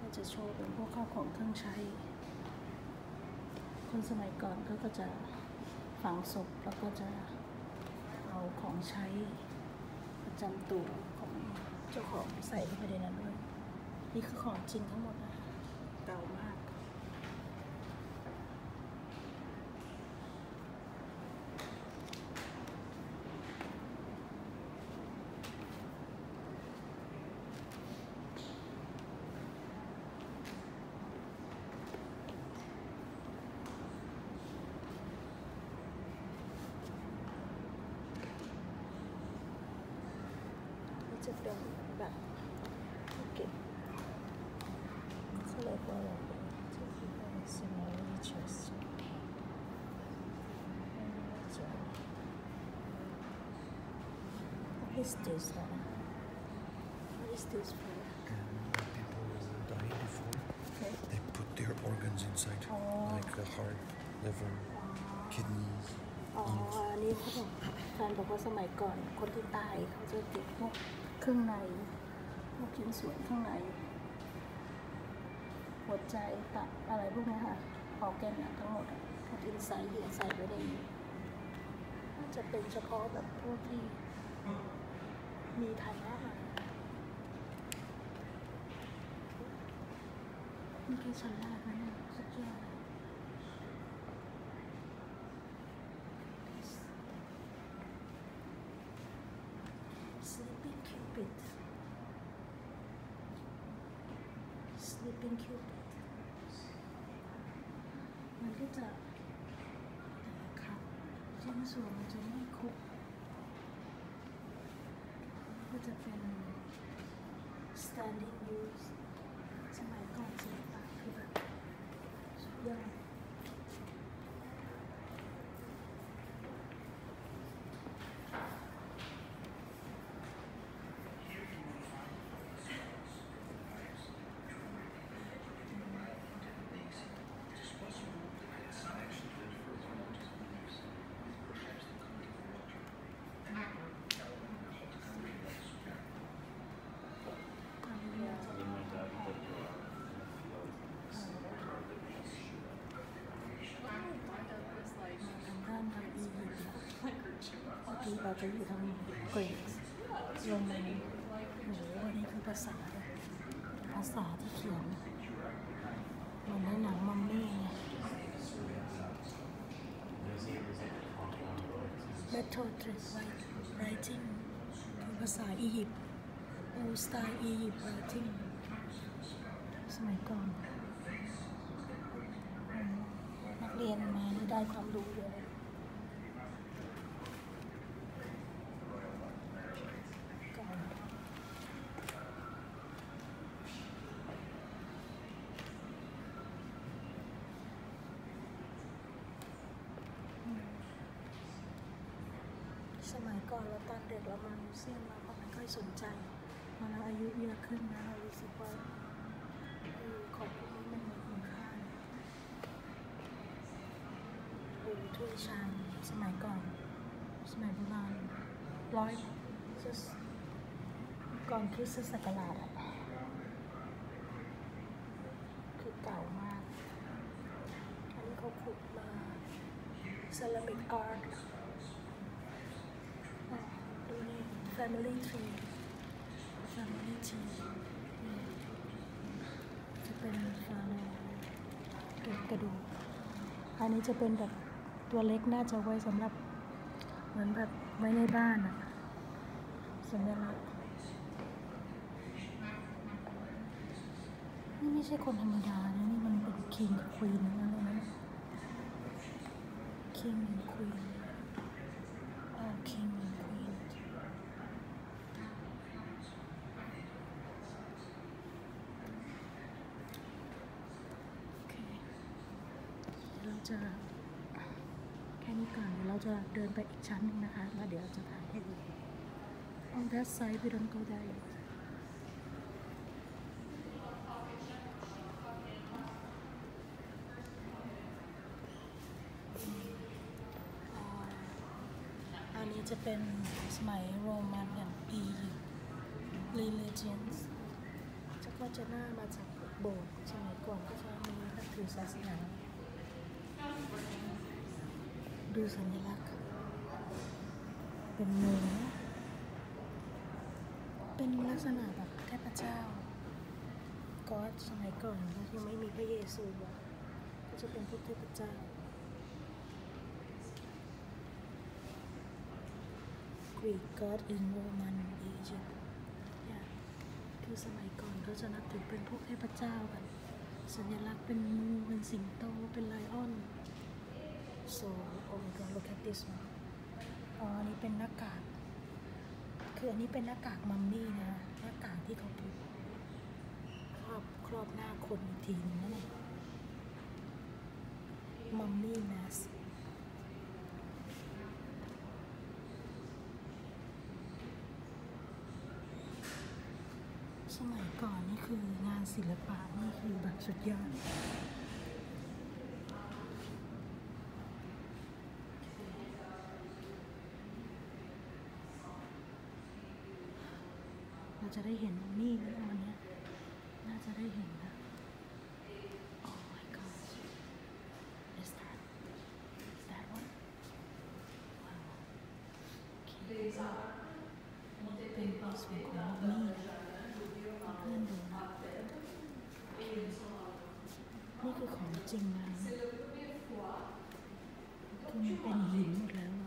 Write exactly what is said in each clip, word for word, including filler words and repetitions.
จะโชว์เป็นพวกข้าวของเครื่องใช้คนสมัยก่อนก็ก็จะฝังศพแล้วก็จะเอาของใช้ประจำตัวของเจ้าของใส่เข้าไปในนั้นด้วยนี่คือของจริงทั้งหมดนะเก่ามากจะเป็นแบบเก็บเขาเรียกว่าอะไรจะเป็น small chest What is this one? What is this for? And people died before, Okay. they put their organs inside, Oh. like the heart, liver, kidneys. อ๋อ อันนี้เขาบอกแฟนบอกว่าสมัยก่อนคนที่ตายเขาจะเก็บพวกเครื่องในพวกชิ้นส่วนข้างในหัวใจตับอะไรพวกนี้ค่ะออร์แกนทั้งหมดเขาทิ้งใส่เหี่ยใส่ไว้ในนี้น่าจะเป็นเฉพาะแบบพวกที่มีฐานะนี่แค่ชั้นแรกนะเนี่ยสุดยอดSleeping Cupid Sleeping Cupid มันก็จะครับชิ้นส่วนมันจะไม่ครบก็จะเป็น standing use สมัยก่อนศิลปะคือแบบสุดยอดที่เราจะอยู่ทางกรีกโรมันโอ้โหอันนี้คือภาษาภาษาที่เขียนเหมือนในหนังมัมมี่ไง Methodic writing คือภาษาอียิปต์ Old Style Egypt writing สมัยก่อนนักเรียนมานี่ได้ความรู้เยอะสมัยก่อนเราตอนเด็กเรามามิวเซียมเราก็ไม่ค่อยสนใจพอเราอายุเยอะขึ้นนะเรารู้สึกว่าของพวกนี้มันมีคุณค่าปูถ้วยชามสมัยก่อนสมัยโบราณร้อยก่อนคริสตศักราชคือเก่ามากอันนี้เขาขุดมาเซรามิกอาร์ตดูนี่ family tree family tree จะเป็นฟาโลเก็บกระดูกอันนี้จะเป็นแบบตัวเล็กน่าจะไว้สำหรับเหมือนแบบไว้ในบ้านอะสัญลักษณ์นี่ไม่ใช่คนธรรมดานะนี่มันเป็น king กับ queen นั่นเลยนะ king and queen all king and queen โอเคเราจะแค่นี้ก่อนเดี๋ยวเราจะเดินไปอีกชั้นนึงนะคะแล้วเดี๋ยวจะถ่ายให้ดู on that side we don't go there yet อันนี้จะเป็นสมัยโรมันอย่างอียิปต์ religions จะก็จะหน้ามาจากโบสถ์สมัยก่อนก็จะมีนับถือศาสนาดูสัญลักษณ์เป็นเนื้อเป็นลักษณะแบบเทพเจ้าก็สมัยก่อนยังไม่มีพระเยซูก็จะเป็นพวกเทพเจ้าGreek God in Roman Egypt เนี่ยคือสมัยก่อนเขาจะนับถือเป็นพวกเทพเจ้ากันสัญลักษณ์เป็นงูเป็นสิงโตเป็นไลออน so oh my god look at this one อ๋ออันนี้เป็นหน้ากากคืออันนี้เป็นหน้ากากมัมมี่นะหน้ากากที่เขาผูกครอบครอบหน้าคนอีกทีนึงนั่นเองมัมมี่แมสสมัยก่อนนี่คืองานศิลปะนี่คือแบบสุดยอดเราจะได้เห็นนี่ไหมวันนี้น่าจะได้เห็นนะ Oh my gosh is that is that one wow โอเคนี่เป็นในส่วนของนี่นะเพื่อนดูนะนี่คือของจริงนะคือมันเป็นหินหมดแล้ว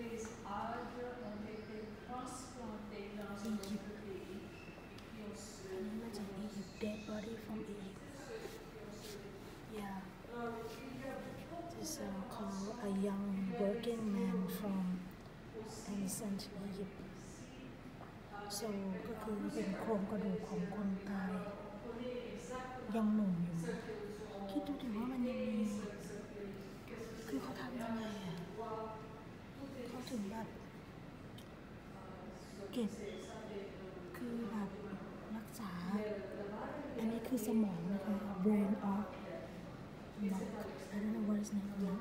อียิปต์อันนี้มาจากอียิปต์ dead body from Egypt yeah this is uh, called a young working man from ancient Egypt so ก็คือเป็นโครงกระดูกของคนตายยังหนุ่มอยู่คิดดูถึงว่ามันยังมีคือเขาทำยังไงอ่ะเขาถึงแบบเก็บคือแบบรักษาอันนี้คือสมองนะคะ brain of monk I don't know what is name monk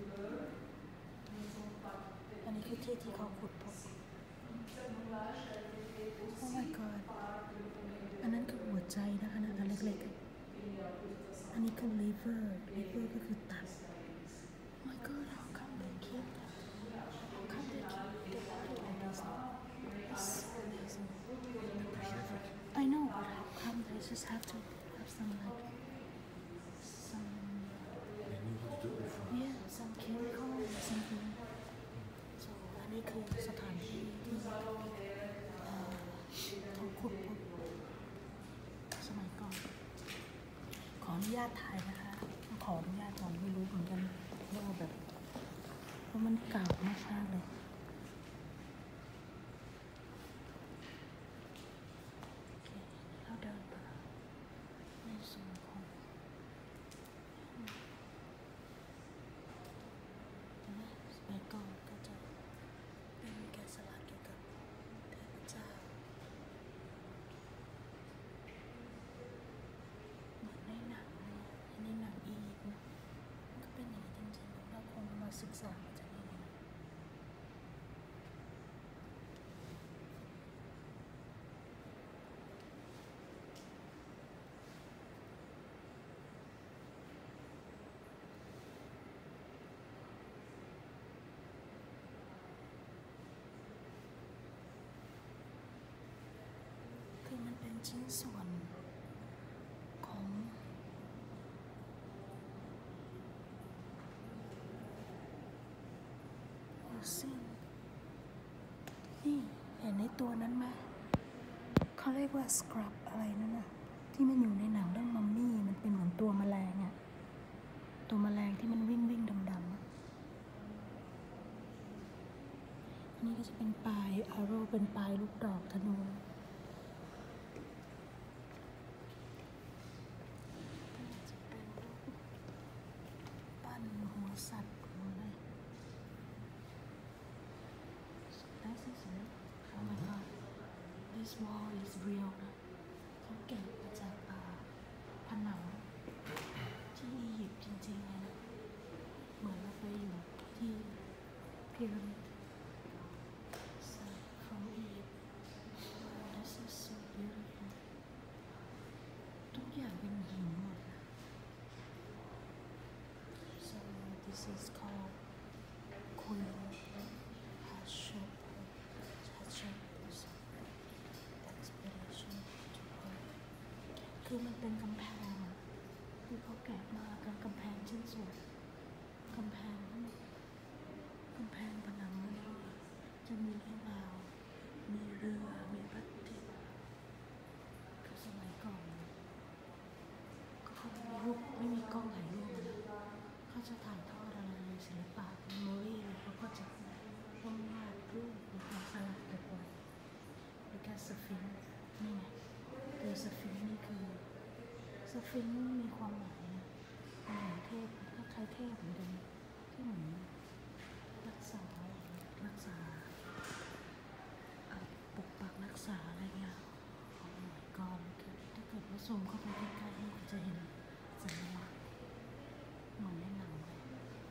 อันนี้คือที่ที่เขาขุดพบOh my god อันนั้นคือหัวใจนะคะนะอันเล็กๆอันนี้คือ liver liver ก็คือตับ Oh my god how come they keep that how come they keep the body like this it's so amazing I know but how come they just have to have some like some They needed to do it for yeah some chemical or something so อันนี้คือสถานที่ที่เขาขุดพบสมัยก่อนขออนุญาตถ่ายนะคะขออนุญาตก่อนไม่รู้เหมือนกันว่าแบบเพราะมันเก่ามากๆเลยโอเคเราเดินมาในส่วนของสมัยก่อนก็จะเป็นแกะสลักเกี่ยวกับเทพเจ้าเหมือนในหนังเลยในหนังอียิปต์นะก็เป็นอย่างนี้จริงๆเราคงมาศึกษามาจากนี่นะคือมันเป็นชิ้นส่วนของซึ่งนี่เห็นในตัวนั้นไหมเขาเรียกว่าสครับอะไรนั่นน่ะที่มันอยู่ในหนังเรื่องมัมมี่มันเป็นเหมือนตัวแมลงอะตัวแมลงที่มันวิ่งวิ่งดำๆอะนี่ก็จะเป็นปลายอาโร่เป็นปลายลูกดอกธนูจะเป็นรูปปั้นหัวสัตว์หัวอะไรThis is real. Oh my god. This wall is real นะเขาเก็บมาจากอ่าผนังที่อียิปต์จริงๆเลยนะเหมือนเราไปอยู่ที่พีระมิด so from Egypt wow, this is so beautiful ทุกอย่างเป็นหิน this is called Queen Hatshepsut Hatshepsut Expedition to Earth คือมันเป็นกำแพงที่เขาแกะมากับกำแพงชิ้นส่วนกำแพงกำแพงผนังนี้จะมีเรื่องราวมีเรือมีพระอาทิตย์คือสมัยก่อนก็เขาไม่มีรูปไม่มีกล้องถ่ายรูปนะเขาจะถ่ายทอดอะไรในศิลปะเมมโมรี่เลยเขาก็จะต้องวาดรูปหรือการสลักเก็บไว้หรือการสฟิงค์นี่ไงตัวสฟิงค์นี่คือสฟิงค์มีความหมายนะเป็นเหมือนเทพก็คล้ายเทพเหมือนกันที่เหมือนรักษารักษาปกปักรักษาอะไรเงี้ยของหน่วยกรถ้าเกิดว่าซูมเข้าไปใกล้ๆก็จะเห็นสัญลักษณ์เหมือนในหนังเลย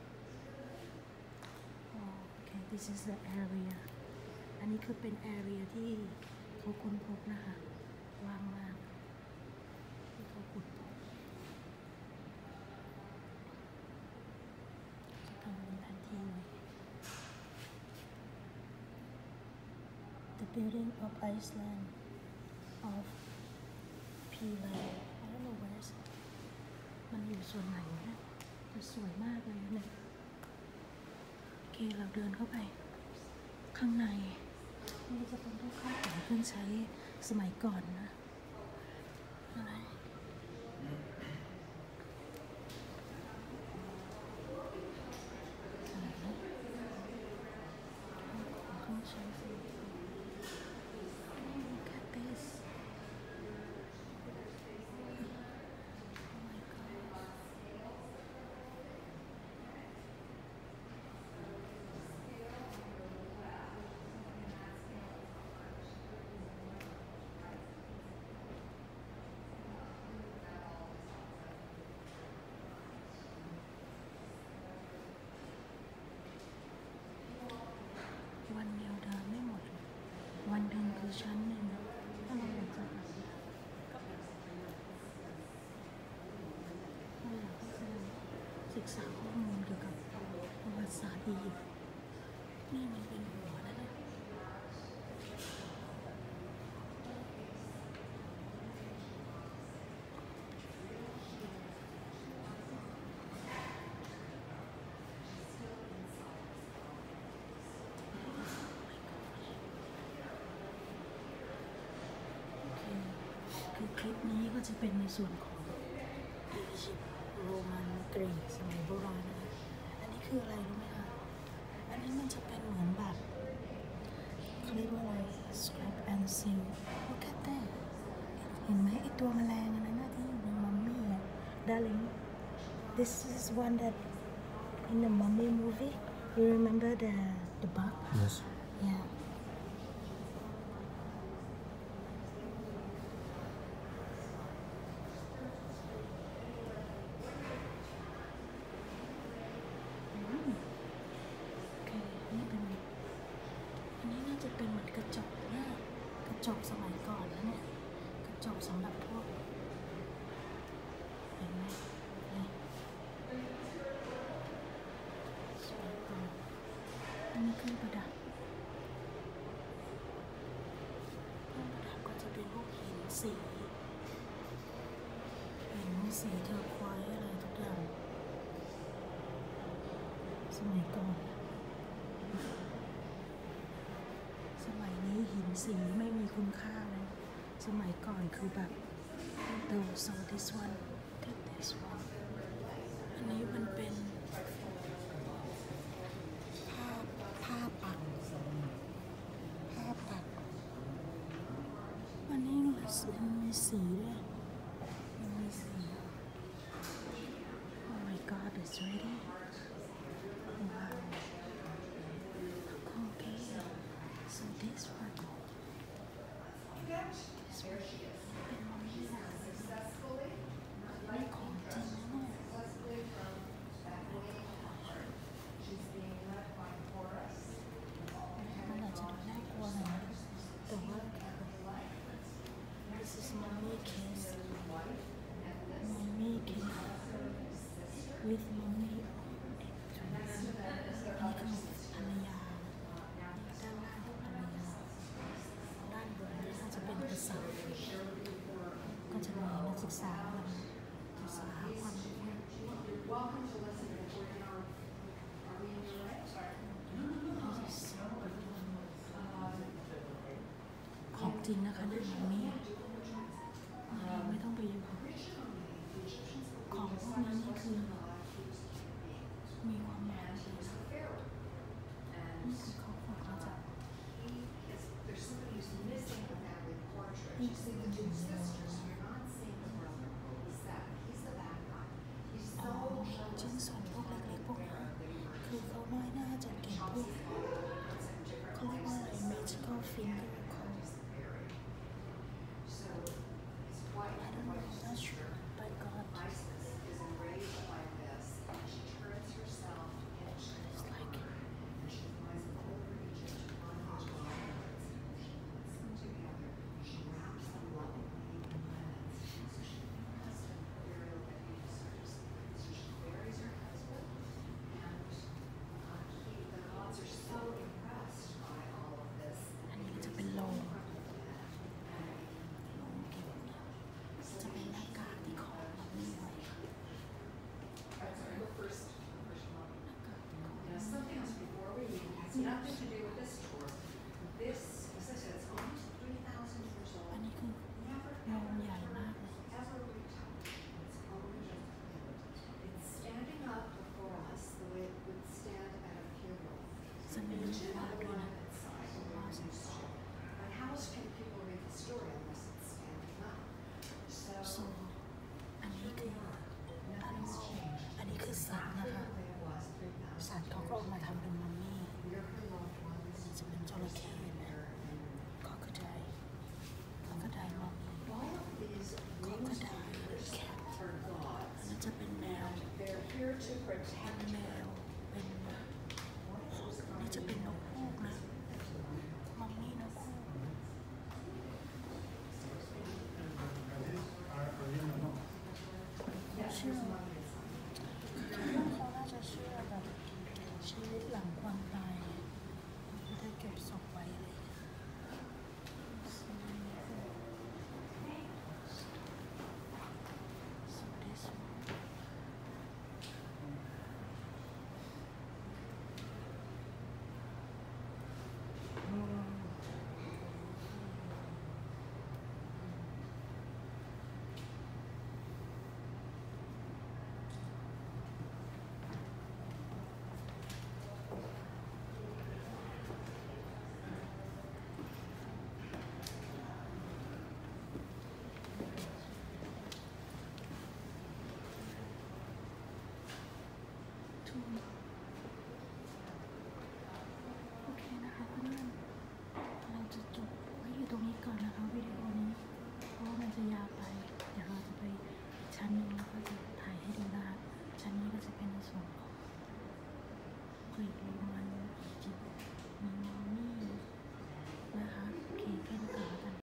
โอเค this is the area อันนี้คือเป็น area ที่เขาค้นพบนะคะว่างมากที่เขาขุดพบจะทำเป็นแผนที่ไว้ The building of Iceland of P-Land I don't know where is it มันอยู่ส่วนไหนนะแต่สวยมากเลยเนี่ยโอเคเราเดินเข้าไปข้างในนี่จะเป็นพวกข้าวของเครื่องใช้สมัยก่อนนะอะไรอะไรนะของเครื่องใช้สมัยก่อน Look at this oh my god วันเดียวเดินไม่หมดวันหนึ่งคือชั้นหนึ่งถ้าเราอยากจะแบบเราอยากที่จะศึกษาข้อมูลเกี่ยวกับประวัติศาสตร์อียิปต์นี่มันเป็นหัวแล้วนะคือคลิปนี้ก็จะเป็นในส่วนของอียิปต์โรมันกรีกสมัยโบราณนะคะอันนี้คืออะไรรู้ไหมคะอันนี้มันจะเป็นเหมือนแบบเขาเรียกว่าอะไร scrap and seal look at that เห็นไหมไอตัวแมลงอันนั้นที่อยู่ในมัมมี่อะ darling this is one that in the mummy movie you remember the the bug Yes. yeahนี่เป็นอันนี้น่าจะเป็นเหมือนกระจกนะกระจกสมัยก่อนแล้วเนี่ยกระจกสำหรับพวกเห็นไหมนี่สวยจังอันนี้เครื่องประดับเครื่องประดับก็จะเป็นพวกหินสีหินสีเทอร์ควอยซ์อะไรทุกอย่างสมัยก่อนสมัยนี้หินสีไม่มีคุณค่าเลยสมัยก่อนคือแบบ the so this one get this one อันนี้มันเป็นผ้าผ้าปักผ้าปักอันนี้มันมีสีด้วยมันมีสี oh my god it's ready wow okay so this one this one เป็นมัมมี่นะนี่ของจริงนะเนี่ยมันอาจจะดูน่ากลัวหน่อยนะแต่ว่า this is mummy case mummy case with mummy จริงนะคะเนี่ยมันมีไม่ต้องไปอยู่ของพวกนี้นี่คือมีความหมายเลยนะนี่คือเขาขนมาจากนี่คือ